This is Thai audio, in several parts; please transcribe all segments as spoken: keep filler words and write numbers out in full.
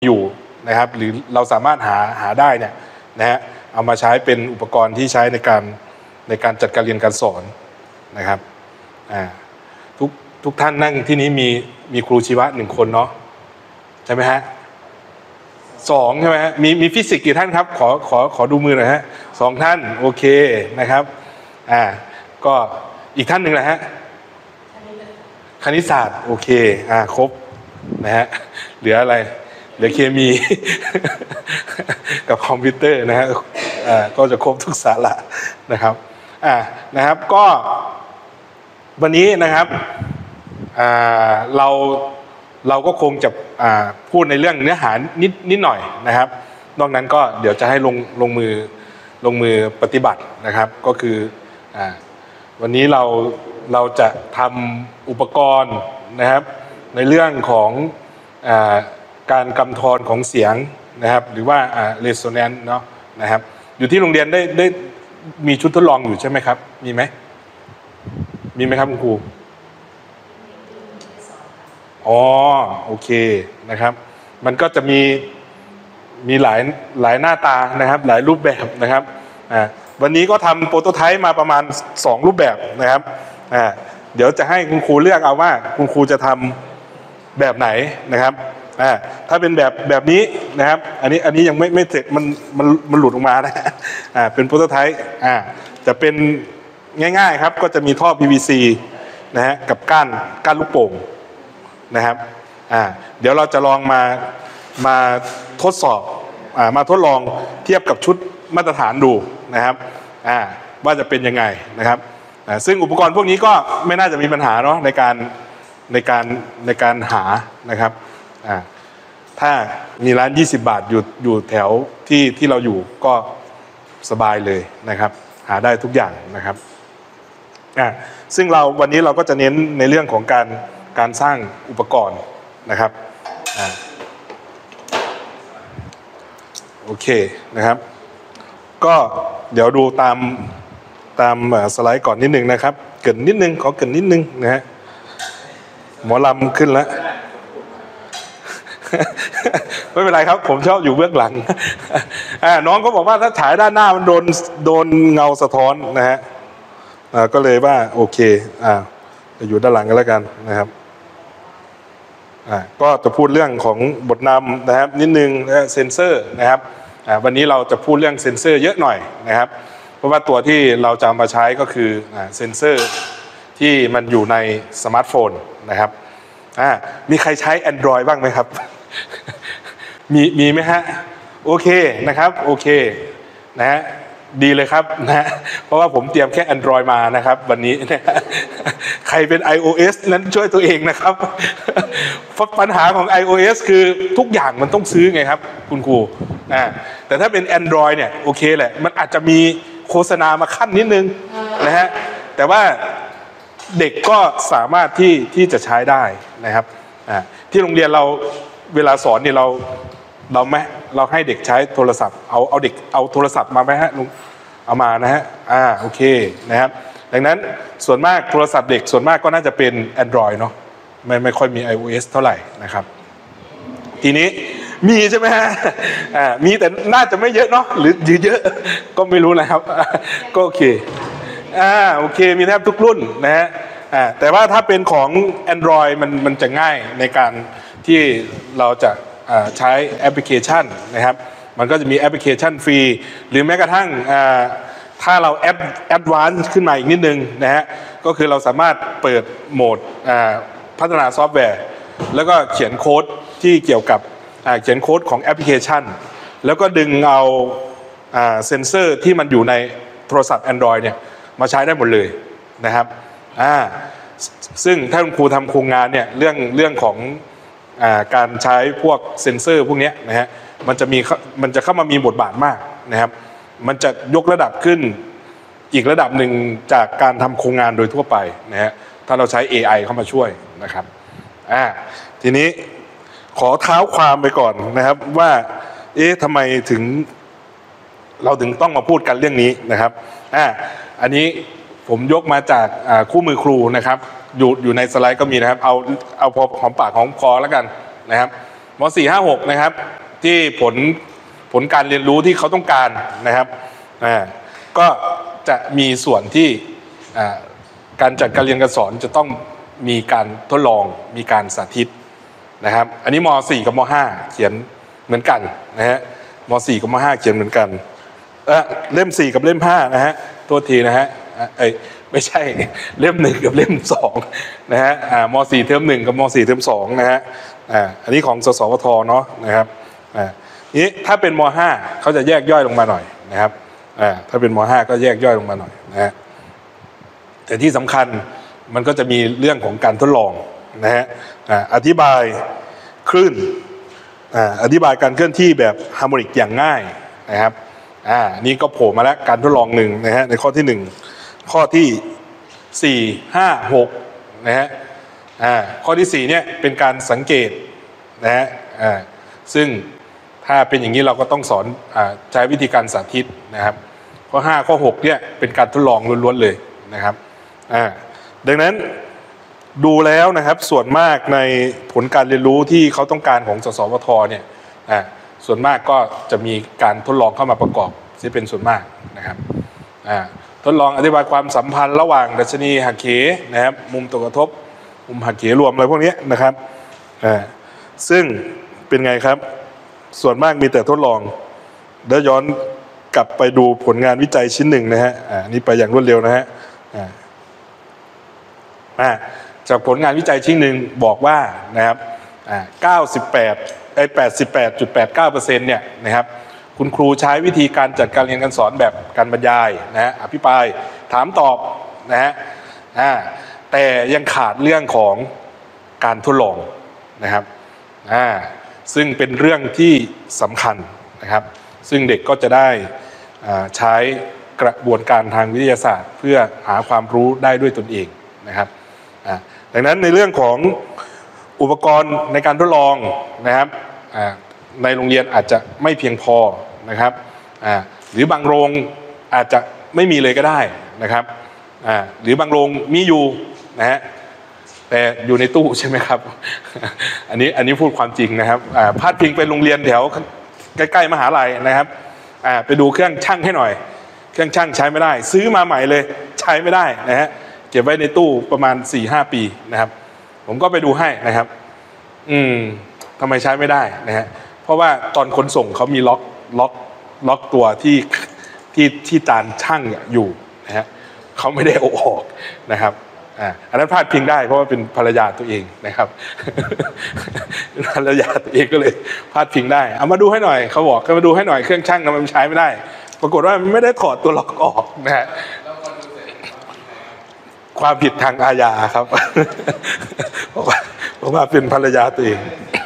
อยู่นะครับหรือเราสามารถหาหาได้เนี่ยนะฮะเอามาใช้เป็นอุปกรณ์ที่ใช้ในการในการจัดการเรียนการสอนนะครับอ่าทุกทุกท่านนั่งที่นี้มีมีครูชีวะหนึ่งคนเนาะใช่ไหมฮะสองใช่ไหมฮะมีมีฟิสิกส์กี่ท่านครับขอขอขอดูมือหน่อยฮะสองท่านโอเคนะครับอ่าก็อีกท่านหนึ่งแหละฮะคณิตศาสตร์โอเคอ่าครบนะฮะเหลืออะไรเหลือเคมี กับคอมพิวเตอร์นะฮะอ่าก็จะครบทุกสาระนะครับอ่านะครับก็วันนี้นะครับอ่าเราเราก็คงจะอ่าพูดในเรื่องเนื้อหานิดนิดหน่อยนะครับนอกนั้นก็เดี๋ยวจะให้ลงลงมือลงมือปฏิบัตินะครับก็คืออ่าวันนี้เราเราจะทำอุปกรณ์นะครับในเรื่องของอ่าการกำธรของเสียงนะครับหรือว่าอ่า resonance เนาะนะครับอยู่ที่โรงเรียนได้ได้มีชุดทดลองอยู่ใช่ไหมครับมีไหมมีไหมครับคุณครูอ๋อโอเคนะครับมันก็จะมีมีหลายหลายหน้าตานะครับหลายรูปแบบนะครับอ่าวันนี้ก็ทำโปรโตไทป์มาประมาณสองรูปแบบนะครับอ่าเดี๋ยวจะให้คุณครูเลือกเอาว่าคุณครูจะทำแบบไหนนะครับอ่าถ้าเป็นแบบแบบนี้นะครับอันนี้อันนี้ยังไม่ไม่เสร็จมันมันมันหลุดออกมานะอ่าเป็นโปรโตไทป์อ่าจะเป็นง่ายๆครับก็จะมีท่อ พี วี ซี นะฮะกับก้านก้านลูกโป่งนะครับอ่าเดี๋ยวเราจะลองมามาทดสอบอ่ามาทดลองเทียบกับชุดมาตรฐานดูนะครับอ่าว่าจะเป็นยังไงนะครับอ่าซึ่งอุปกรณ์พวกนี้ก็ไม่น่าจะมีปัญหาเนาะในการในการในการหานะครับอ่าถ้ามีร้านยี่สิบบาทอยู่อยู่แถวที่ที่เราอยู่ก็สบายเลยนะครับหาได้ทุกอย่างนะครับอ่าซึ่งเราวันนี้เราก็จะเน้นในเรื่องของการการสร้างอุปกรณ์นะครับอ่าโอเคนะครับก็เดี๋ยวดูตามตามสไลด์ก่อนนิดนึงนะครับเกินนิดนึงขอเกินนิดนึงนะฮะหมอลำขึ้นแล้ว ไม่เป็นไรครับผมชอบอยู่เบื้องหลัง น้องก็บอกว่าถ้าฉายด้านหน้ามันโดนโดนเงาสะท้อนนะฮะก็เลยว่าโอเคอ่าจะอยู่ด้านหลังกันแล้วกันนะครับอ่าก็จะพูดเรื่องของบทนำนะครับนิดนึงนะเซนเซอร์นะครับอ่าวันนี้เราจะพูดเรื่องเซนเซอร์เยอะหน่อยนะครับเพราะว่าตัวที่เราจะมาใช้ก็คืออ่าเซนเซอร์ที่มันอยู่ในสมาร์ทโฟนนะครับอ่ามีใครใช้ Android บ้างไหมครับ มีมีไหมฮะโอเคนะครับโอเคนะฮะดีเลยครับนะฮะเพราะว่าผมเตรียมแค่ Android มานะครับวันนี้ใครเป็น iOS นั้นช่วยตัวเองนะครับปัญหาของ iOS คือทุกอย่างมันต้องซื้อไงครับคุณครูอ่าแต่ถ้าเป็น Android เนี่ยโอเคแหละมันอาจจะมีโฆษณามาขั้นนิดนึงนะฮะแต่ว่าเด็กก็สามารถที่ที่จะใช้ได้นะครับอ่าที่โรงเรียนเราเวลาสอนเนี่ยเราเราไม่เราให้เด็กใช้โทรศัพท์เอาเอาเด็กเอาโทรศัพท์มาไหมฮะลุงเอามานะฮะอ่าโอเคนะครับดังนั้นส่วนมากโทรศัพท์เด็กส่วนมากก็น่าจะเป็น Android เนาะไม่ไม่ค่อยมี iOS เท่าไหร่นะครับทีนี้มีใช่ไหมฮะอ่ามีแต่น่าจะไม่เยอะเนาะหรือเยอะก็ไม่รู้นะครับก็โอเคอ่าโอเคมีแทบทุกรุ่นนะฮะอ่าแต่ว่าถ้าเป็นของ Android มันมันจะง่ายในการที่เราจะใช้แอปพลิเคชันนะครับมันก็จะมีแอปพลิเคชันฟรีหรือแม้กระทั่งถ้าเราแอปแอดวานซ์ขึ้นมาอีกนิดนึงนะฮะก็คือเราสามารถเปิดโหมดพัฒนาซอฟต์แวร์แล้วก็เขียนโค้ดที่เกี่ยวกับเขียนโค้ดของแอปพลิเคชันแล้วก็ดึงเอาเซ็นเซอร์ที่มันอยู่ในโทรศัพท์ Android เนี่ยมาใช้ได้หมดเลยนะครับซึ่งถ้าคุณครูทำโครงงานเนี่ยเรื่องเรื่องของการใช้พวกเซ็นเซอร์พวกนี้นะฮะมันจะมีมันจะเข้ามามีบทบาทมากนะครับมันจะยกระดับขึ้นอีกระดับหนึ่งจากการทำโครงงานโดยทั่วไปนะฮะถ้าเราใช้ เอ ไอ เข้ามาช่วยนะครับอ่าทีนี้ขอเท้าความไปก่อนนะครับว่าเอ๊ะทำไมถึงเราถึงต้องมาพูดกันเรื่องนี้นะครับอ่าอันนี้ผมยกมาจากคู่มือครูนะครับอยู่อยู่ในสไลด์ก็มีนะครับเอาเอาพอหอมปากหอมคอแล้วกันนะครับสี่ ห้า หกนะครับที่ผลผลการเรียนรู้ที่เขาต้องการนะครับอ่าก็จะมีส่วนที่อ่าการจัดการเรียนการสอนจะต้องมีการทดลองมีการสาธิตนะครับอันนี้ม.สี่ กับม.ห้า เขียนเหมือนกันนะฮะม.สี่ กับม.ห้า เขียนเหมือนกันเออเล่มสี่กับเล่มห้านะฮะโทษทีนะฮะเอ้ยไม่ใช่เล่มหนึ่งกับเล่มสองนะฮะอ่าม.สี่ เทอมหนึ่งกับม.สี่ เทอมสองนะฮะอ่าอันนี้ของสสวทเนาะนะครับอ่านี้ถ้าเป็นม.ห้า เขาจะแยกย่อยลงมาหน่อยนะครับอ่าถ้าเป็นม.ห้า ก็แยกย่อยลงมาหน่อยนะฮะแต่ที่สำคัญมันก็จะมีเรื่องของการทดลองนะฮะอ่าอธิบายคลื่นอ่าอธิบายการเคลื่อนที่แบบฮาร์โมนิกอย่างง่ายนะครับอ่านี่ก็โผล่มาแล้วการทดลองหนึ่งนะฮะในข้อที่หนึ่งข้อที่สี่ ห้า หกนะฮะอ่าข้อที่สี่เนี่ยเป็นการสังเกตนะฮะอ่าซึ่งถ้าเป็นอย่างนี้เราก็ต้องสอนอ่าใช้วิธีการสาธิตนะครับข้อห้าข้อหกเนี่ยเป็นการทดลองล้วนๆเลยนะครับอ่าดังนั้นดูแล้วนะครับส่วนมากในผลการเรียนรู้ที่เขาต้องการของสสวทเนี่ยอ่าส่วนมากก็จะมีการทดลองเข้ามาประกอบที่เป็นส่วนมากนะครับอ่าทดลองอธิบายความสัมพันธ์ระหว่างดัชนีหักเหนะครับมุมตกกระทบมุมหักเหรวมอะไรพวกนี้นะครับอ่าซึ่งเป็นไงครับส่วนมากมีแต่ทดลองแล้วย้อนกลับไปดูผลงานวิจัยชิ้นหนึ่งนะฮะอ่านี่ไปอย่างรวดเร็วนะฮะอ่าอ่าจากผลงานวิจัยชิ้นหนึ่งบอกว่านะครับอ่าเก้าสิบแปดไอ้แปดสิบแปดจุดแปดเก้าเปอร์เซ็นต์เนี่ยนะครับคุณครูใช้วิธีการจัดการเรียนการสอนแบบการบรรยายนะฮะอภิปรายถามตอบนะฮะอ่าแต่ยังขาดเรื่องของการทดลองนะครับอ่าซึ่งเป็นเรื่องที่สำคัญนะครับซึ่งเด็กก็จะได้ใช้กระบวนการทางวิทยาศาสตร์เพื่อหาความรู้ได้ด้วยตนเองนะครับดังนั้นในเรื่องของอุปกรณ์ในการทดลองนะครับในโรงเรียนอาจจะไม่เพียงพอนะครับหรือบางโรงอาจจะไม่มีเลยก็ได้นะครับหรือบางโรงมีอยู่นะฮะแต่อยู่ในตู้ใช่ไหมครับอันนี้อันนี้พูดความจริงนะครับพาดพิงเป็นโรงเรียนแถวใกล้ๆมหาลัยนะครับไปดูเครื่องช่างให้หน่อยเครื่องช่างใช้ไม่ได้ซื้อมาใหม่เลยใช้ไม่ได้นะฮะเก็บไว้ในตู้ประมาณ สี่ห้า ปีนะครับผมก็ไปดูให้นะครับอืมทำไมใช้ไม่ได้นะฮะเพราะว่าตอนขนส่งเขามีล็อกล็อกล็อกตัวที่ที่ที่จานช่างอยู่นะฮะเขาไม่ได้เอาออกนะครับอ่าอันนั้นพลาดพิงได้เพราะว่าเป็นภรรยาตัวเองนะครับภรรยาตัวเองก็เลยพลาดพิงได้เอามาดูให้หน่อยเขาบอกก็มาดูให้หน่อยเครื่องช่างมันใช้ไม่ได้ปรากฏว่ามันไม่ได้ถอดตัวล็อกออกนะฮะความผิดทางอาญาครับเพราะว่าเพราะว่าเป็นภรรยาตัวเอง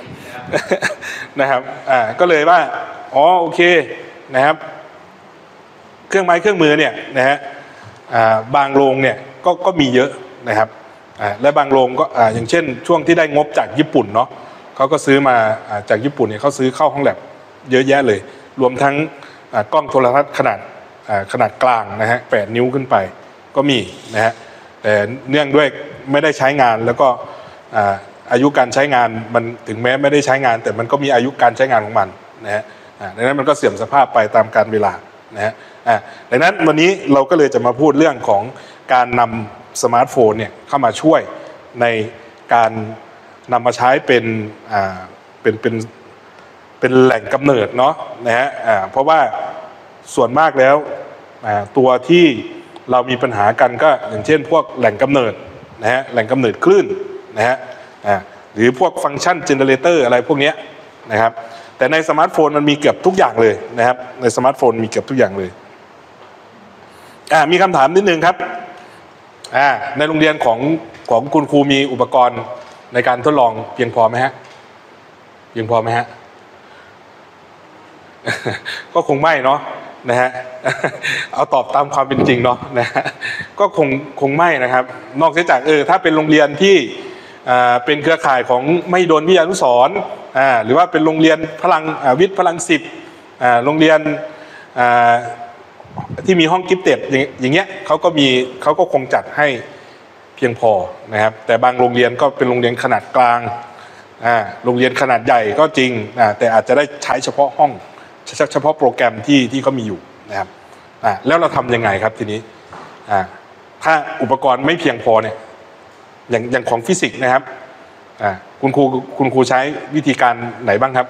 นะครับอ่าก็เลยว่าอ๋อโอเคนะครับเครื่องไม้เครื่องมือเนี่ยนะฮะอ่าบางโรงเนี่ยก็ก็มีเยอะนะครับอ่าและบางโรงก็อ่าอย่างเช่นช่วงที่ได้งบจากญี่ปุ่นเนาะเขาก็ซื้อมาอ่าจากญี่ปุ่นเนี่ยเขาซื้อเข้าห้องแลบเยอะแยะเลยรวมทั้งอ่ากล้องโทรทัศน์ขนาดอ่าขนาดกลางนะฮะแปดนิ้วขึ้นไปก็มีนะฮะแต่เนื่องด้วยไม่ได้ใช้งานแล้วก็อ่าอายุการใช้งานมันถึงแม้ไม่ได้ใช้งานแต่มันก็มีอายุการใช้งานของมันนะฮะอ่าดังนั้นมันก็เสื่อมสภาพไปตามกาลเวลานะฮะอ่าดังนั้นวันนี้เราก็เลยจะมาพูดเรื่องของการนำสมาร์ทโฟนเนี่ยเข้ามาช่วยในการนำมาใช้เป็นอ่าเป็นเป็นเป็นแหล่งกำเนิดเนาะนะฮะอ่าเพราะว่าส่วนมากแล้วอ่าตัวที่เรามีปัญหากันก็อย่างเช่นพวกแหล่งกำเนิดนะฮะแหล่งกำเนิดคลื่นนะฮะอ่าหรือพวกฟังก์ชันเจเนเรเตอร์อะไรพวกนี้นะครับแต่ในสมาร์ทโฟนมันมีเกือบทุกอย่างเลยนะครับในสมาร์ทโฟนมีเกือบทุกอย่างเลยอ่ามีคำถามนิดนึงครับอ่าในโรงเรียนของของคุณครูมีอุปกรณ์ในการทดลองเพียงพอไหมฮะเพียงพอไหมฮะ ก็คงไม่เนาะนะฮะ เอาตอบตามความเป็นจริงเนาะนะฮะก็คงคงไม่นะครับนอกจากเออถ้าเป็นโรงเรียนที่อ่าเป็นเครือข่ายของไม่โดนวิทยานุสรณ์อ่าหรือว่าเป็นโรงเรียนพลังวิทย์พลังสิบอ่าโรงเรียนอ่าที่มีห้องกิฟต์เต็ดอย่างเงี้ยเขาก็มีเขาก็คงจัดให้เพียงพอนะครับแต่บางโรงเรียนก็เป็นโรงเรียนขนาดกลางอ่าโรงเรียนขนาดใหญ่ก็จริงอ่าแต่อาจจะได้ใช้เฉพาะห้องเฉพาะโปรแกรมที่ที่เขามีอยู่นะครับอ่าแล้วเราทำยังไงครับทีนี้อ่าถ้าอุปกรณ์ไม่เพียงพอเนี่ยอย่างอย่างของฟิสิกส์นะครับอ่าคุณครูคุณครูใช้วิธีการไหนบ้างครับ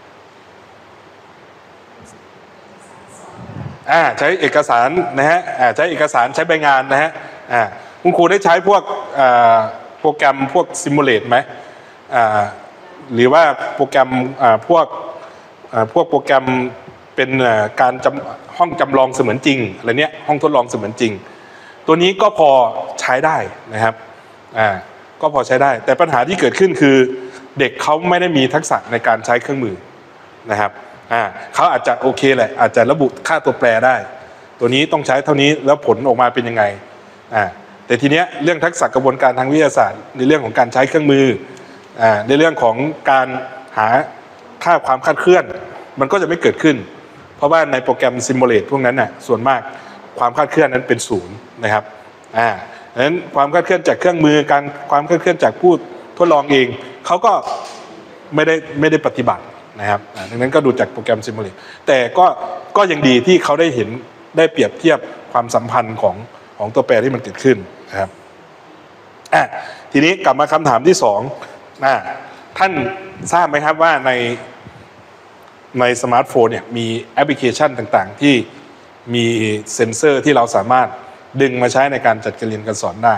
อ่าใช้เอกสารนะฮะอ่าใช้เอกสารใช้ใบงานนะฮะอ่าคุณครูได้ใช้พวกอ่าโปรแกรมพวกซิมูเลตไหมอ่าหรือว่าโปรแกรมอ่าพวกอ่าพวกโปรแกรมเป็นอ่าการจำห้องจำลองเสมือนจริงอะไรเนี้ยห้องทดลองเสมือนจริงตัวนี้ก็พอใช้ได้นะครับอ่าก็พอใช้ได้แต่ปัญหาที่เกิดขึ้นคือเด็กเขาไม่ได้มีทักษะในการใช้เครื่องมือนะครับอ่าเขาอาจจะโอเคแหละอาจจะระบุค่าตัวแปรได้ตัวนี้ต้องใช้เท่านี้แล้วผลออกมาเป็นยังไงอ่าแต่ทีเนี้ยเรื่องทักษะกระบวนการทางวิทยาศาสตร์ในเรื่องของการใช้เครื่องมืออ่าในเรื่องของการหาค่าความคลาดเคลื่อนมันก็จะไม่เกิดขึ้นเพราะว่าในโปรแกรมซิมูเลตพวกนั้นน่ะส่วนมากความคลาดเคลื่อนนั้นเป็นศูนย์นะครับอ่าดังนั้นความคลาดเคลื่อนจากเครื่องมือการความคลาดเคลื่อนจากผู้ทดลองเองเขาก็ไม่ได้ไม่ได้ปฏิบัตินะครับดังนั้นก็ดูจากโปรแกรมซิมูเลตแต่ก็ก็ยังดีที่เขาได้เห็นได้เปรียบเทียบความสัมพันธ์ของของตัวแปรที่มันเกิดขึ้นนะครับอ่ะทีนี้กลับมาคำถามที่สองอ่ะท่านทราบไหมครับว่าในในสมาร์ทโฟนเนี่ยมีแอปพลิเคชันต่างๆที่มีเซ็นเซอร์ที่เราสามารถดึงมาใช้ในการจัดการเรียนการสอนได้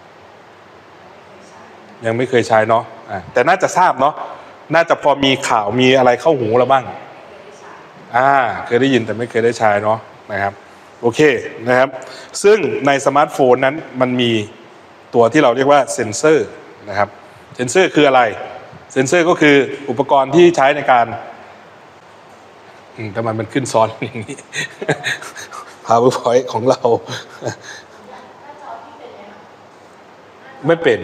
ยังไม่เคยใช้เนาะอ่ะแต่น่าจะทราบเนาะน่าจะพอมีข่าวมีอะไรเข้าหูเราบ้างอ่าเคยได้ยินแต่ไม่เคยได้ใช้เนาะนะครับโอเคนะครับซึ่งในสมาร์ทโฟนนั้นมันมีตัวที่เราเรียกว่าเซ็นเซอร์นะครับเซ็นเซอร์คืออะไรเซ็นเซอร์ก็คืออุปกรณ์ที่ใช้ในการทำไมมันขึ้นซ้อนอย่างนี้ PowerPoint ของเราไม่เป็น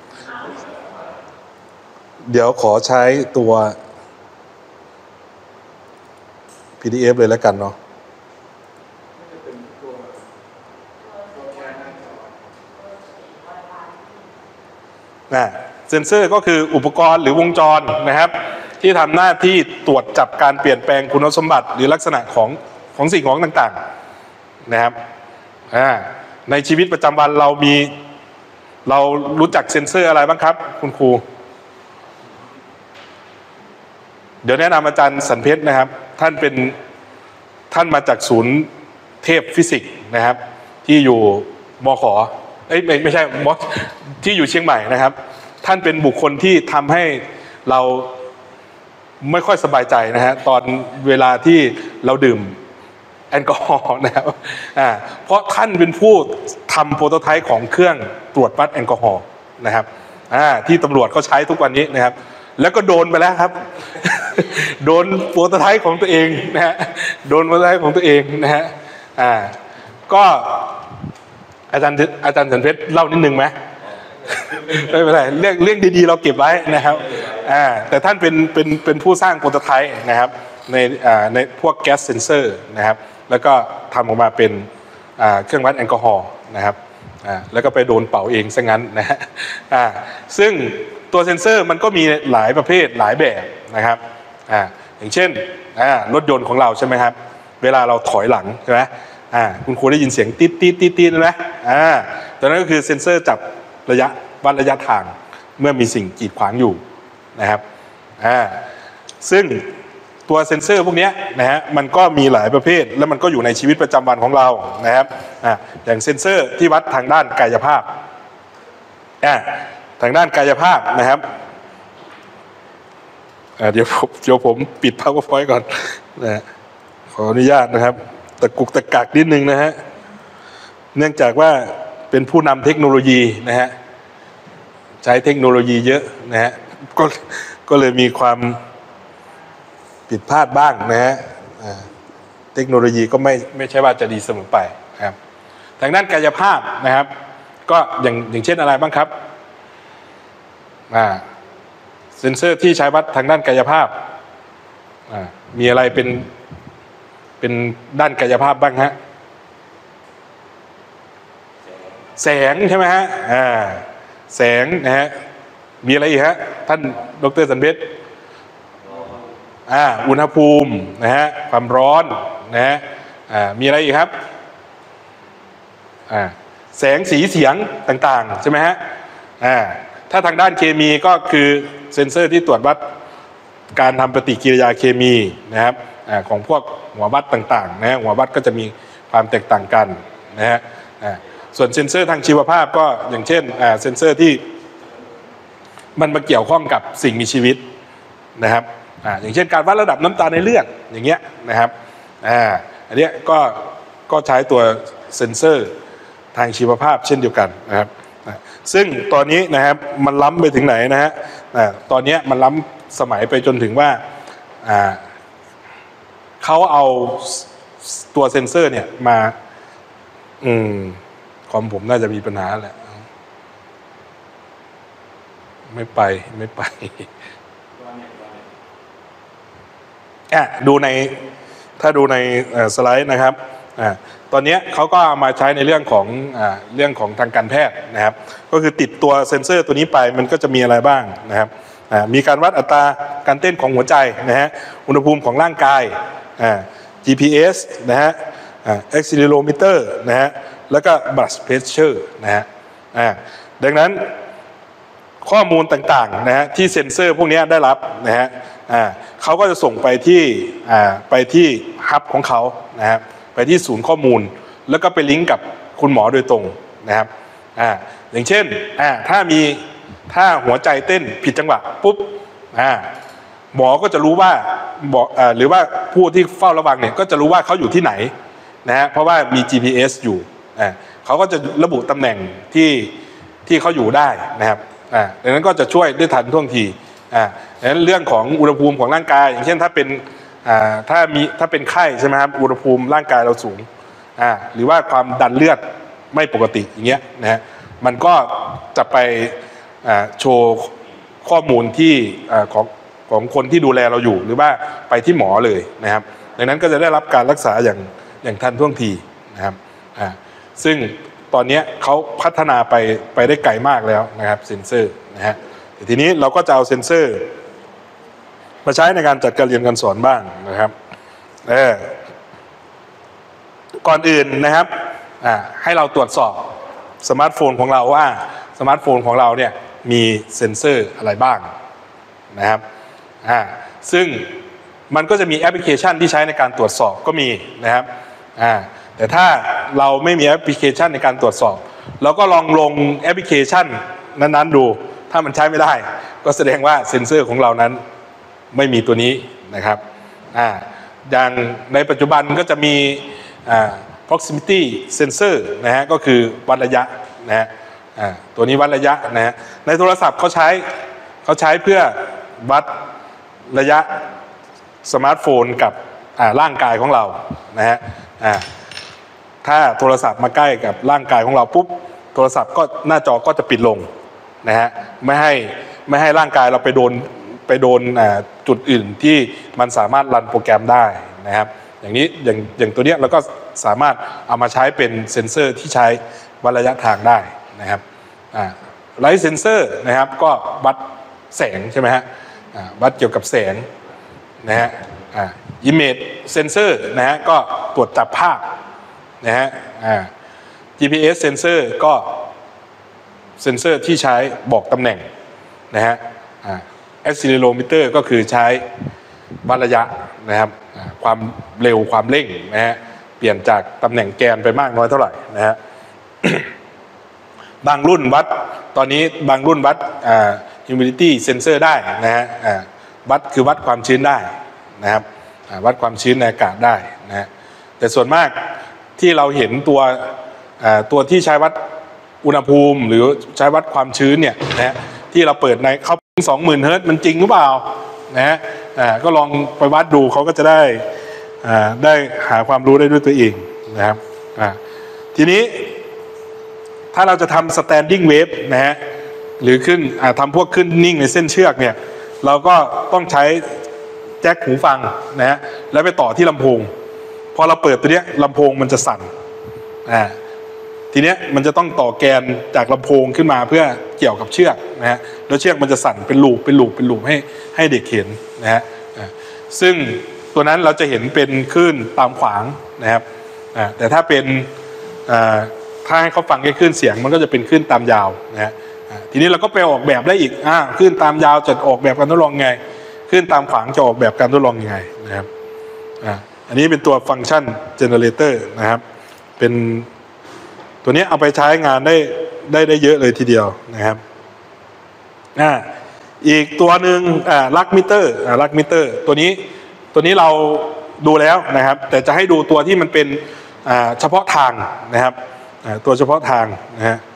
เดี๋ยวขอใช้ตัว พี ดี เอฟ เลยแล้วกันเนาะนะเซ็นเซอร์ก็คืออุปกรณ์หรือวงจรนะครับที่ทำหน้าที่ตรวจจับการเปลี่ยนแปลงคุณสมบัติหรือลักษณะของของสิ่งของต่างๆนะครับอ่าในชีวิตประจำวันเรามีเรารู้จักเซ็นเซอร์อะไรบ้างครับคุณครูเดี๋ยวแนะนำอาจารย์สันเพชรนะครับท่านเป็นท่านมาจากศูนย์เทพฟิสิกส์นะครับที่อยู่มข.เอ้ยไม่ไม่ใช่มอที่อยู่เชียงใหม่นะครับท่านเป็นบุคคลที่ทำให้เราไม่ค่อยสบายใจนะฮะตอนเวลาที่เราดื่มแอลกอฮอล์นะครับอ่าเพราะท่านเป็นผู้ทำโปรโตไทป์ของเครื่องตรวจวัดแอลกอฮอล์นะครับอ่าที่ตำรวจเขาใช้ทุกวันนี้นะครับแล้วก็โดนไปแล้วครับ โดนโปรโตไทป์ของตัวเองนะฮะโดนโปรโตไทป์ของตัวเองนะฮะอ่าก็อาจารย์อาจารย์สันเพชรเล่านิดนึงไหม ไม่เป็นไรเรื่องเรื่องดีๆเราเก็บไว้นะครับอ่าแต่ท่านเป็นเป็นเป็นผู้สร้างโปรโตไทป์นะครับในอ่าในพวกแก๊สเซนเซอร์นะครับแล้วก็ทำออกมาเป็นอ่าเครื่องวัดแอลกอฮอล์นะครับอ่าแล้วก็ไปโดนเป่าเองซะงั้นนะฮะอ่าซึ่งตัวเซนเซอร์มันก็มีหลายประเภทหลายแบบนะครับอ่าอย่างเช่นอ่ารถยนต์ของเราใช่ไหมครับเวลาเราถอยหลังใช่ไหมอ่าคุณครูได้ยินเสียงติ๊ดติ๊ดติ๊ดติ๊ดไหมอ่าตัวนั้นก็คือเซนเซอร์จับระยะวัดระยะทางเมื่อมีสิ่งกีดขวางอยู่นะครับอ่าซึ่งตัวเซ็นเซอร์พวกนี้นะฮะมันก็มีหลายประเภทแล้วมันก็อยู่ในชีวิตประจำวันของเรานะครับอ่าอย่างเซ็นเซอร์ที่วัดทางด้านกายภาพอ่าทางด้านกายภาพนะครับอ่าเดี๋ยวผมเดี๋ยวผมปิด PowerPoint ก่อนนะขออนุญาตนะครับตะกุกตะกักนิดนึงนะฮะเนื่องจากว่าเป็นผู้นำเทคโนโลยีนะฮะใช้เทคโนโลยีเยอะนะฮะก็ก็เลยมีความผิดพลาดบ้างนะฮะเทคโนโลยีก็ไม่ไม่ใช่ว่าจะดีเสมอไปนะครับทางด้านกายภาพนะครับก็อย่างอย่างเช่นอะไรบ้างครับอ่าเซ็นเซอร์ที่ใช้วัดทางด้านกายภาพอ่ามีอะไรเป็นเป็นด้านกายภาพบ้างฮะแสงใช่ไหมฮะอ่าแสงนะฮะมีอะไรอีกฮะท่านดร.สันเพชรอ่าอุณหภูมินะฮะความร้อนนะฮะอ่ามีอะไรอีกครับอ่าแสงสีเสียงต่างๆใช่ไหมฮะอ่าถ้าทางด้านเคมีก็คือเซ็นเซอร์ที่ตรวจวัดการทำปฏิกิริยาเคมีนะครับอ่าของพวกหัววัดต่างๆนะหัววัดก็จะมีความแตกต่างกันนะฮะอ่าส่วนเซ็นเซอร์ทางชีวภาพก็อย่างเช่นอ่าเซ็นเซอร์ที่มันมาเกี่ยวข้องกับสิ่งมีชีวิตนะครับอ่าอย่างเช่นการวัดระดับน้ำตาลในเลือดอย่างเงี้ยนะครับอ่าอันเนี้ยก็ก็ใช้ตัวเซ็นเซอร์ทางชีวภาพเช่นเดียวกันนะครับซึ่งตอนนี้นะครับมันล้ำไปถึงไหนนะฮะตอนนี้มันล้ำสมัยไปจนถึงว่าเขาเอาตัวเซ็นเซอร์เนี่ยมาอืมคอมผมน่าจะมีปัญหาแหละไม่ไปไม่ไปอ่ะดูในถ้าดูในสไลด์นะครับอ่าตอนนี้เขาก็เอามาใช้ในเรื่องของอ่าเรื่องของทางการแพทย์นะครับก็คือติดตัวเซ็นเซอร์ตัวนี้ไปมันก็จะมีอะไรบ้างนะครับอ่ามีการวัดอัตราการเต้นของหัวใจนะฮะอุณหภูมิของร่างกายอ่า จี พี เอส นะฮะอ่า accelerometer นะฮะแล้วก็ blood pressure นะฮะอ่าดังนั้นข้อมูลต่างๆนะฮะที่เซ็นเซอร์พวกนี้ได้รับนะฮะอ่าเขาก็จะส่งไปที่อ่าไปที่ฮับของเขานะครับไปที่ศูนย์ข้อมูลแล้วก็ไปลิงก์กับคุณหมอโดยตรงนะครับอ่าอย่างเช่นอ่าถ้ามีถ้าหัวใจเต้นผิดจังหวะปุ๊บอ่าหมอก็จะรู้ว่าบอกอ่าหรือว่าผู้ที่เฝ้าระวังเนี่ยก็จะรู้ว่าเขาอยู่ที่ไหนนะฮะเพราะว่ามี จี พี เอส อยู่อ่าเขาก็จะระบุตำแหน่งที่ที่เขาอยู่ได้นะครับอ่าดังนั้นก็จะช่วยได้ทันท่วงทีอ่าดังนั้นเรื่องของอุณหภูมิของร่างกายอย่างเช่นถ้าเป็นอ่าถ้ามีถ้าเป็นไข้ใช่ไหมครับอุณหภูมิร่างกายเราสูงอ่าหรือว่าความดันเลือดไม่ปกติอย่างเงี้ยนะฮะมันก็จะไปอ่าโชว์ข้อมูลที่อ่าของของคนที่ดูแลเราอยู่หรือว่าไปที่หมอเลยนะครับดังนั้นก็จะได้รับการรักษาอย่างอย่างทันท่วงทีนะครับอ่าซึ่งตอนนี้เขาพัฒนาไปไปได้ไกลมากแล้วนะครับเซ็นเซอร์นะฮะแต่ทีนี้เราก็จะเอาเซ็นเซอร์มาใช้ในการจัดการเรียนการสอนบ้างนะครับเออก่อนอื่นนะครับอ่าให้เราตรวจสอบสมาร์ทโฟนของเราว่าสมาร์ทโฟนของเราเนี่ยมีเซ็นเซอร์อะไรบ้างนะครับอ่าซึ่งมันก็จะมีแอปพลิเคชันที่ใช้ในการตรวจสอบก็มีนะครับอ่าแต่ถ้าเราไม่มีแอปพลิเคชันในการตรวจสอบเราก็ลองลงแอปพลิเคชันนั้นๆดูถ้ามันใช้ไม่ได้ก็แสดงว่าเซ็นเซอร์ของเรานั้นไม่มีตัวนี้นะครับอ่าอย่างในปัจจุบันก็จะมีอ่า proximity sensor นะฮะก็คือวัดระยะนะฮะอ่าตัวนี้วัดระยะนะฮะในโทรศัพท์เขาใช้เขาใช้เพื่อวัดระยะสมาร์ทโฟนกับอ่าร่างกายของเรานะฮะอ่าถ้าโทรศัพท์มาใกล้กับร่างกายของเราปุ๊บโทรศัพท์ก็หน้าจอก็จะปิดลงนะฮะไม่ให้ไม่ให้ร่างกายเราไปโดนไปโดนจุดอื่นที่มันสามารถรันโปรแกรมได้นะครับอย่างนี้อย่างอย่างตัวเนี้ยเราก็สามารถเอามาใช้เป็นเซ็นเซอร์ที่ใช้วัดระยะทางได้นะครับไลท์เซ็นเซอร์นะครับก็วัดแสงใช่ไหมฮะวัดเกี่ยวกับแสงนะฮะอิมเมจเซนเซอร์นะฮะก็ตรวจจับภาพนะฮะ จี พี เอส เซนเซอร์ก็เซนเซอร์ที่ใช้บอกตำแหน่งนะฮะ accelerometer ก็คือใช้วัดระยะนะครับความเร็วความเร่งนะฮะเปลี่ยนจากตำแหน่งแกนไปมากน้อยเท่าไหร่นะฮะ บางรุ่นวัดตอนนี้บางรุ่นวัด humidity sensor ได้นะฮะวัดคือวัดความชื้นได้นะครับวัดความชื้นในอากาศได้นะฮะแต่ส่วนมากที่เราเห็นตัวตัวที่ใช้วัดอุณหภูมิหรือใช้วัดความชื้นเนี่ยนะฮะที่เราเปิดในเข้าสองหมื่นเฮิร์ตซ์มันจริงหรือเปล่านะฮะก็ลองไปวัดดูเขาก็จะได้ได้หาความรู้ได้ด้วยตัวเองนะครับทีนี้ถ้าเราจะทำ standing wave นะฮะหรือขึ้นทำพวกขึ้นนิ่งในเส้นเชือกเนี่ยเราก็ต้องใช้แจ็คหูฟังนะฮะแล้วไปต่อที่ลำโพงพอเราเปิดตัวเนี้ยลำโพงมันจะสั่นอ่าททีเนี้ยมันจะต้องต่อแกนจากลำโพงขึ้นมาเพื่อเกี่ยวกับเชือกนะฮะแล้วเชือกมันจะสั่นเป็นลูปเป็นลูปเป็นลูปให้ให้เด็กเห็นนะฮะซึ่งตัวนั้นเราจะเห็นเป็นคลื่นตามขวางนะครับแต่ถ้าเป็นถ้าให้เขาฟังแค่คลื่นเสียงมันก็จะเป็นคลื่นตามยาวนะฮะทีนี้เราก็ไปออกแบบได้อีกอ่าคลื่นตามยาวจะออกแบบการทดลองไงคลื่นตามขวางจะออกแบบการทดลองยังไงนะครับอ่าอันนี้เป็นตัวฟังก์ชันเจเนเรเตอร์นะครับเป็นตัวนี้เอาไปใช้งานได้ได้ได้เยอะเลยทีเดียวนะครับอ่าอีกตัวหนึ่งอ่าลักมิเตอร์อ่าลักมิเตอร์ตัวนี้ตัวนี้เราดูแล้วนะครับแต่จะให้ดูตัวที่มันเป็นอ่าเฉพาะทางนะครับอ่าตัวเฉพาะทางนะฮะ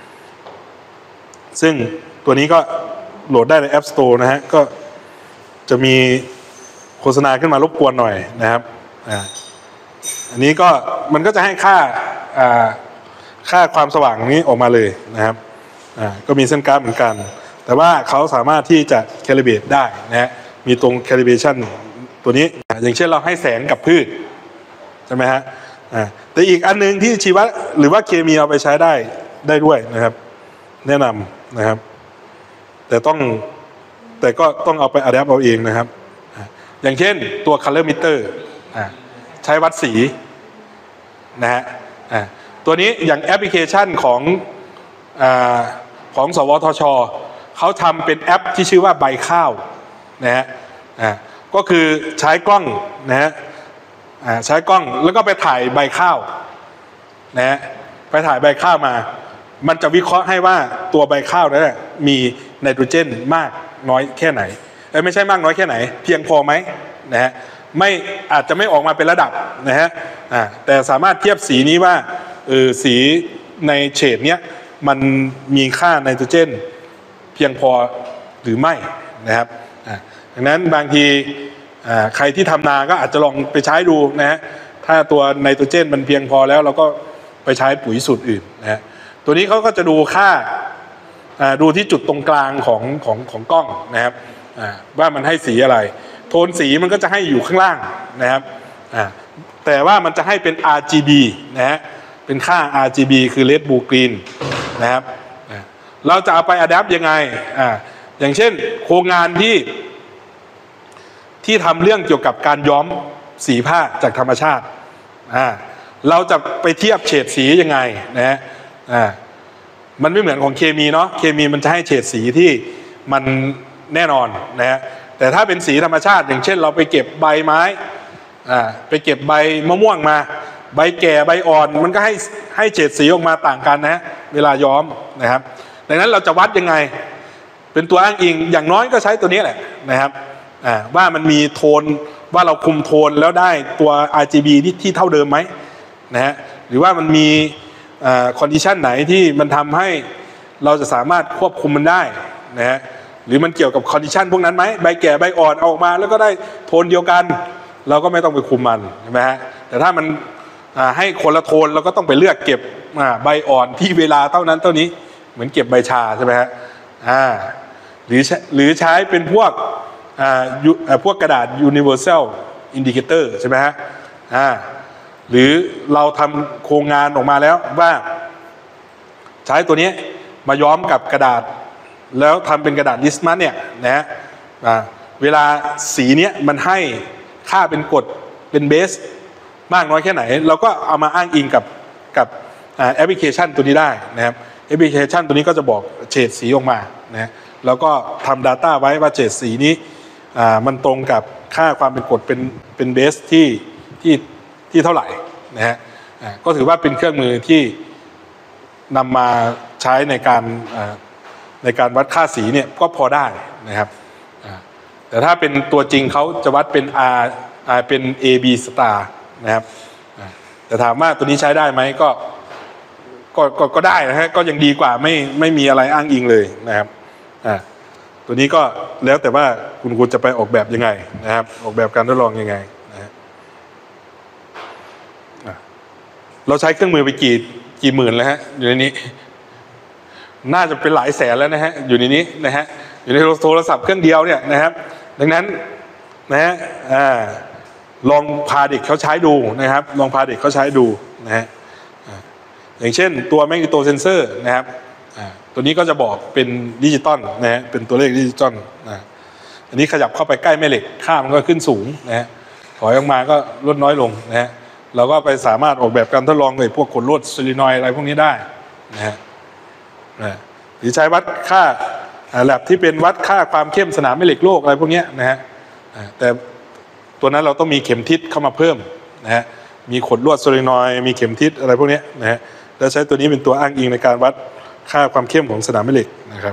ซึ่งตัวนี้ก็โหลดได้ใน App Store นะฮะก็จะมีโฆษณาขึ้นมารบกวนหน่อยนะครับอ่าอันนี้ก็มันก็จะให้ค่าอ่าค่าความสว่างนี้ออกมาเลยนะครับอ่าก็มีเส้นกราฟเหมือนกันแต่ว่าเขาสามารถที่จะ calibrate ได้นะฮะมีตรง calibration ตัวนี้อย่างเช่นเราให้แสงกับพืชใช่ไหมฮะอ่าแต่อีกอันนึงที่ชีวะหรือว่าเคมีเอาไปใช้ได้ได้ด้วยนะครับแนะนำนะครับแต่ต้องแต่ก็ต้องเอาไปอัดแอปเอาเองนะครับอย่างเช่นตัว color meter อ่าใช้วัดสีนะฮะอ่าตัวนี้อย่างแอปพลิเคชันของอ่าของสวทช.เขาทำเป็นแอปที่ชื่อว่าใบข้าวนะฮะอ่าก็คือใช้กล้องนะฮะอ่าใช้กล้องแล้วก็ไปถ่ายใบข้าวนะฮะไปถ่ายใบข้าวมามันจะวิเคราะห์ให้ว่าตัวใบข้าวนั้นมีไนโตรเจนมากน้อยแค่ไหนเอ้ยไม่ใช่มากน้อยแค่ไหนเพียงพอไหมนะฮะไม่อาจจะไม่ออกมาเป็นระดับนะฮะอ่าแต่สามารถเทียบสีนี้ว่าเออสีในเฉดเนี้ยมันมีค่าไนโตรเจนเพียงพอหรือไม่นะครับอ่าดังนั้นบางทีอ่าใครที่ทำนาก็อาจจะลองไปใช้ดูนะฮะถ้าตัวไนโตรเจนมันเพียงพอแล้วเราก็ไปใช้ปุ๋ยสูตรอื่นนะฮะตัวนี้เขาก็จะดูค่าดูที่จุดตรงกลางของของของกล้องนะครับว่ามันให้สีอะไรโทนสีมันก็จะให้อยู่ข้างล่างนะครับแต่ว่ามันจะให้เป็น อาร์ จี บี นะฮะเป็นค่า อาร์ จี บี คือ Red Blue Green นะครับเราจะเอาไปอัดแอปยังไงอ่าอย่างเช่นโครงงานที่ที่ทำเรื่องเกี่ยวกับการย้อมสีผ้าจากธรรมชาติอ่าเราจะไปเทียบเฉดสียังไงนะฮะอ่ามันไม่เหมือนของเคมีเนาะเคมีมันจะให้เฉดสีที่มันแน่นอนนะฮะแต่ถ้าเป็นสีธรรมชาติอย่างเช่นเราไปเก็บใบไม้อ่าไปเก็บใบมะม่วงมาใบแก่ใบอ่อนมันก็ให้ให้เฉดสีออกมาต่างกันนะเวลาย้อมนะครับดังนั้นเราจะวัดยังไงเป็นตัวอ้างอิงอย่างน้อยก็ใช้ตัวนี้แหละนะครับอ่าว่ามันมีโทนว่าเราคุมโทนแล้วได้ตัว อาร์ จี บี ที่ที่เท่าเดิมไหมนะฮะหรือว่ามันมีคอนดิชันไหนที่มันทำให้เราจะสามารถควบคุมมันได้นะฮะหรือมันเกี่ยวกับคอนดิชันพวกนั้นไหมใบแก่ใบอ่อนออกมาแล้วก็ได้โทนเดียวกันเราก็ไม่ต้องไปคุมมันใช่ไหมฮะแต่ถ้ามันให้คนละโทนเราก็ต้องไปเลือกเก็บใบอ่อนที่เวลาเท่านั้นเท่านี้เหมือนเก็บใบชาใช่ไหมฮะอ่าหรือหรือใช้เป็นพวกอ่าพวกกระดาษ universal indicator ใช่ไหมฮะอ่าหรือเราทำโครงงานออกมาแล้วว่าใช้ตัวนี้มาย้อมกับกระดาษแล้วทำเป็นกระดาษลิสมัสเนี่ยนะฮะเวลาสีเนี้ยมันให้ค่าเป็นกรดเป็นเบสมากน้อยแค่ไหนเราก็เอามาอ้างอิงกับกับแอปพลิเคชันตัวนี้ได้นะครับแอปพลิเคชันตัวนี้ก็จะบอกเฉดสีออกมานะแล้วก็ทำ Data ไว้ว่าเฉดสีนี้มันตรงกับค่าความเป็นกรดเป็นเป็นเบสที่ที่ที่เท่าไหร่นะฮะก็ถือว่าเป็นเครื่องมือที่นำมาใช้ในการในการวัดค่าสีเนี่ยก็พอได้นะครับแต่ถ้าเป็นตัวจริงเขาจะวัดเป็น R เป็น เอ บี star นะครับแต่ถามว่าตัวนี้ใช้ได้ไหมก็ก็ก็ก็ได้นะฮะก็ยังดีกว่าไม่ไม่มีอะไรอ้างอิงเลยนะครับตัวนี้ก็แล้วแต่ว่าคุณครูจะไปออกแบบยังไงนะครับออกแบบการทดลองยังไงเราใช้เครื่องมือไปกี่กี่หมื่นแล้วฮะอยู่ในนี้น่าจะเป็นหลายแสนแล้วนะฮะอยู่ในนี้นะฮะอยู่ในโทรศัพท์เครื่องเดียวเนี่ยนะครับดังนั้นนะฮะอ่าลองพาเด็กเขาใช้ดูนะครับลองพาเด็กเขาใช้ดูนะฮะอย่างเช่นตัวแมกนีโตเซนเซอร์นะครับตัวนี้ก็จะบอกเป็นดิจิตอลนะฮะเป็นตัวเลขดิจิตอลนะอันนี้ขยับเข้าไปใกล้แม่เหล็กค่ามันก็ขึ้นสูงนะฮะถอยออกมาก็ลดน้อยลงนะฮะเราก็ไปสามารถออกแบบการทดลองเลยพวกขดลวดโซลินอยด์อะไรพวกนี้ได้นะฮะหรือใช้วัดค่าแลบที่เป็นวัดค่าความเข้มสนามแม่เหล็กโลกอะไรพวกนี้นะฮะแต่ตัวนั้นเราต้องมีเข็มทิศเข้ามาเพิ่มนะฮะมีขดลวดโซลินอยด์มีเข็มทิศอะไรพวกนี้นะฮะแล้วใช้ตัวนี้เป็นตัวอ้างอิงในการวัดค่าความเข้มของสนามแม่เหล็กนะครับ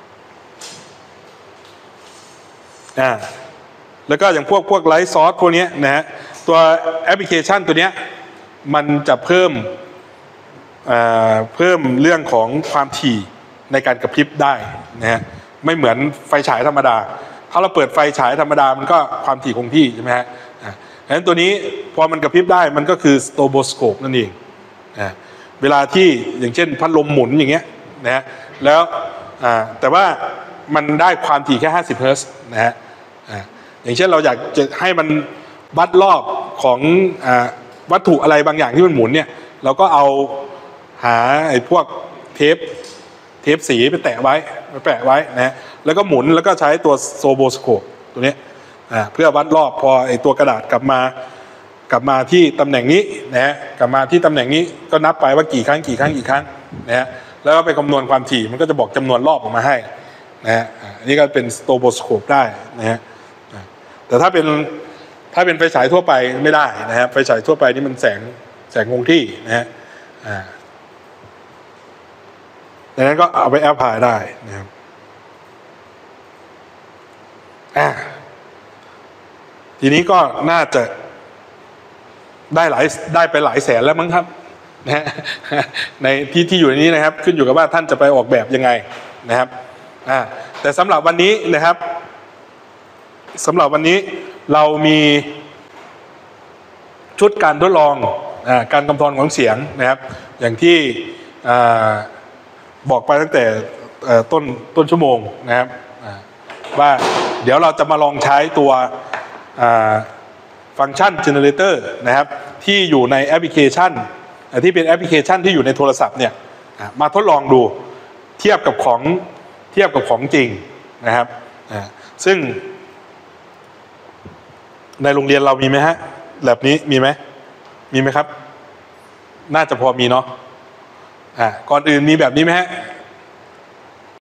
อ่าแล้วก็อย่างพวกพวกไลท์ซอร์สพวกนี้นะฮะตัวแอปพลิเคชันตัวนี้มันจะเพิ่มอ่าเพิ่มเรื่องของความถี่ในการกระพริบได้นะฮะไม่เหมือนไฟฉายธรรมดาถ้าเราเปิดไฟฉายธรรมดามันก็ความถี่คงที่ใช่ไหมฮะอ่าดังนั้นตัวนี้พอมันกระพริบได้มันก็คือสโตโบสโคปนั่นเองอ่าเวลาที่อย่างเช่นพัดลมหมุนอย่างเงี้ยนะฮะแล้วอ่าแต่ว่ามันได้ความถี่แค่ห้าสิบเฮิร์ตซ์นะฮะอ่าอย่างเช่นเราอยากจะให้มันวัดรอบของอ่าวัตถุอะไรบางอย่างที่มันหมุนเนี่ยเราก็เอาหาไอ้พวกเทปเทปสีไปแตะไว้ไปแปะไว้นะฮะแล้วก็หมุนแล้วก็ใช้ตัวโซโบสโคปตัวนี้อ่าเพื่อวัดรอบพอไอ้ตัวกระดาษกลับมากลับมาที่ตำแหน่งนี้นะฮะกลับมาที่ตำแหน่งนี้ก็นับไปว่ากี่ครั้งกี่ครั้งกี่ครั้งนะฮะแล้วก็ไปคำนวณความถี่มันก็จะบอกจำนวนรอบออกมาให้นะฮะอันนี้ก็เป็นสโตโบสโคปได้นะฮะแต่ถ้าเป็นถ้าเป็นไฟฉายทั่วไปไม่ได้นะฮะไฟฉายทั่วไปนี่มันแสงแสงคงที่นะฮะอ่าดังนั้นก็เอาไปแอปพลายได้นะครับอ่าทีนี้ก็น่าจะได้หลายได้ไปหลายแสนแล้วมั้งครับนะฮะในที่ที่อยู่ในนี้นะครับขึ้นอยู่กับว่าท่านจะไปออกแบบยังไงนะครับอ่าแต่สำหรับวันนี้นะครับสำหรับวันนี้เรามีชุดการทดลองอ่าการกำทรของเสียงนะครับอย่างที่อ่าบอกไปตั้งแต่ต้นต้นชั่วโมงนะครับว่าเดี๋ยวเราจะมาลองใช้ตัวฟังก์ชันเจเนเรเตอร์นะครับที่อยู่ในแอปพลิเคชันที่เป็นแอปพลิเคชันที่อยู่ในโทรศัพท์เนี่ยมาทดลองดูเทียบกับของเทียบกับของจริงนะครับซึ่งในโรงเรียนเรามีไหมฮะแบบนี้มีไหมมีไหมครับน่าจะพอมีเนาะอ่าก่อนอื่นมีแบบนี้ไหมฮะ